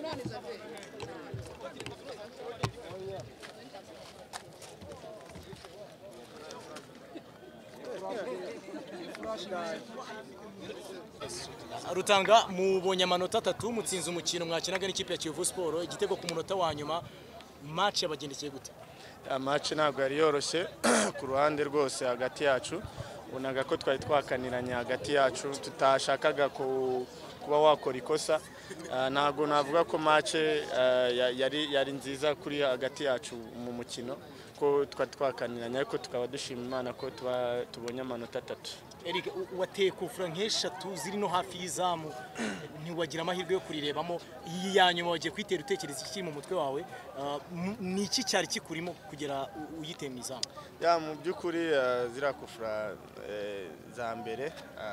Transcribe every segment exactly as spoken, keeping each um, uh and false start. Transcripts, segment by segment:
Rutanga mubonye amanota atatu mutsinze umukino mwakinaga n'ikipe ya Kiyovu Sport igitego ku munota wa nyuma match yabagendekeye gute? Match ntabwo yari yoroshye ku ruhande rwose hagati yacu ubonaga ko twari twakaniranye hagati yacu tutashakaga kuba wakora ikosa ntabwo navuga ko match yari yari nziza kuri hagati yacu mu mukino ko twari twakaniranye ariko tukaba dushima Imana ko tubonye amanota atatu. Eric wateye kufura nk'eshatu ziri no hafi y'izamu ntiwagira amahirwe yo kurirebamo iyi yanyuma wagiye kwitera utekereza iki mu mutwe wawe ni iki cyari kikurimo kugera uyiteye mu izamu? Ya mu byukuri zira kufura za mbere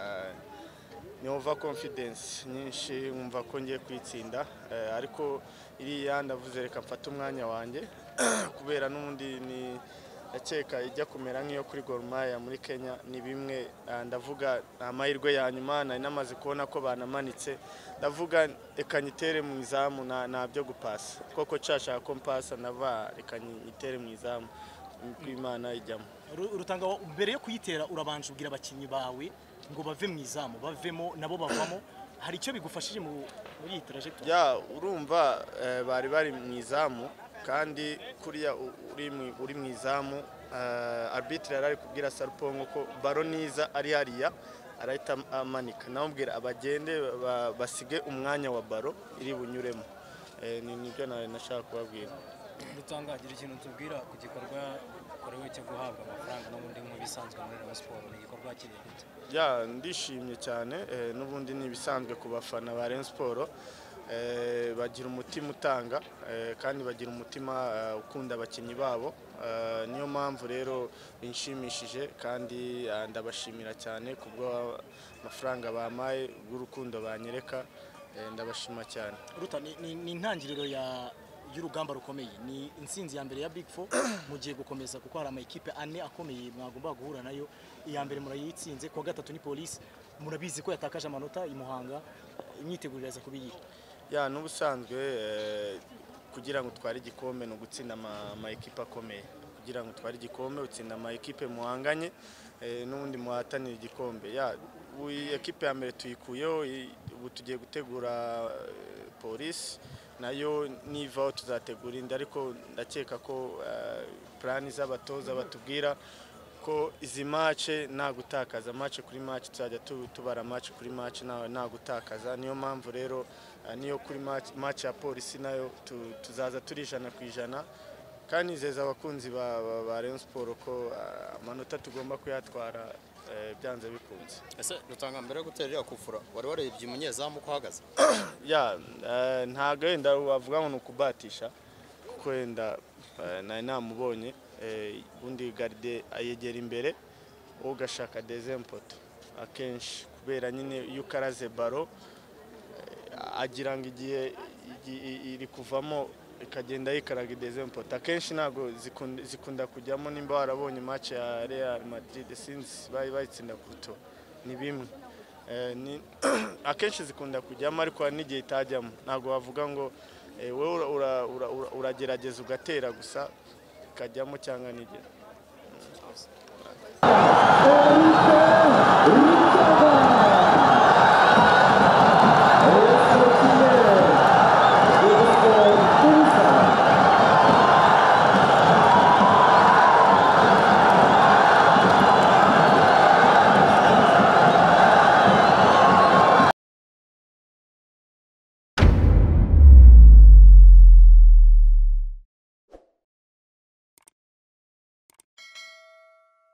ni over confidence nyinshi nkumva ko ngiye kwitsinda ariko iriya ndavuze reka mfate umwanya wanjye kubera n'undi ni akeka ijya kumera nk'iyo kuri Gor Mahia muri Kenya ni bimwe ndavuga amahirwe ya nyuma nari namaze kubona ko banamanitse ndavuga reka nyitere mu izamu na byo gupasa koko cyashaka ko mpasa nava reka nyitere mu izamu kw'Imana ijyamo. Rutanga mbere yo kuyitera urabanje ubwira abakinnyi bawe ngo bave mu izamu bavemo nabo bavamo hari icyo bigufashije muri iyi trajectoire? Ya urumva bari bari mu izamu kandi kuriya uri mu izamu arbitre yarari kubwira Sarpongo ko baro niza ari hariya arahita amanika namubwira abagende basige umwanya wa baro iri bunyuremo ni nibyo nashaka kubabwira. Rutangagira ikintu tubwira ku gikorwa korewe cyo guhabwa amafaranga n'ubundi mu bisanzwe muri Rayon Sport ni igikorwa kiri gute? Ya ndishimye cyane n'ubundi ni bisanzwe ku bafana ba Rayon Sport bagira umutima utanga kandi bagira umutima ukunda abakinnyi babo niyo mpamvu rero binshimishije kandi ndabashimira cyane kubwo amafaranga bamaye bw'urukundo banyereka ndabashima cyane. Ruta ni intangiriro ya y'urugamba rukomeye ni insinzi ya mbere ya Big Four mugiye gukomeza kuko hari ama equipe ane akomeye mwagomba guhura nayo iya mbere murayitsinze kwa gatatu ni Police murabizi ko yatakaje amanota imuhanga imyiteguriraza kubiri. Ya n'ubusanzwe kugira ngo twari igikombe no gutsinda ama equipe akomeye kugira ngo twari igikombe utsinda ama equipe muhanganye n'ubundi muhatanira igikombe. Ya equipe ya mbere tuyikuyeho ubu tugiye gutegura Police nayo niva tuzategura indi ariko ndakeka ko plan z'abatoza batubwira ko izi match nta gutakaza match kuri match tuzajya tubara match kuri match nta gutakaza niyo mpamvu rero niyo kuri match match ya Police nayo tuzaza turijana kwijana kandi nizeza abakunzi ba Rayon Sport ko amanota tugomba kuyatwara byanze bikunze. Ese Rutanga mbere yo guterera kufura wari warebye umunyezamu ko hagaze? Ya ntago wenda wavuga ngo nukubatisha kuko wenda nari namubonye undi garde ayegera imbere ugashaka deuxième poto akenshi kubera nyine iyo ukaraze baro agira ngo igihe iri kuvamo ikagenda yikaraga deuxième poto akenshi nago zikunda kujyamo nimba warabonye match ya Real Madrid since bayi bayitsinda kuto ni bimwe ni akenshi zikunda kujyamo ariko n'igihe itajyamo nago bavuga ngo wewe uragerageza ugatera gusa kajyamo cyangwa n'igihe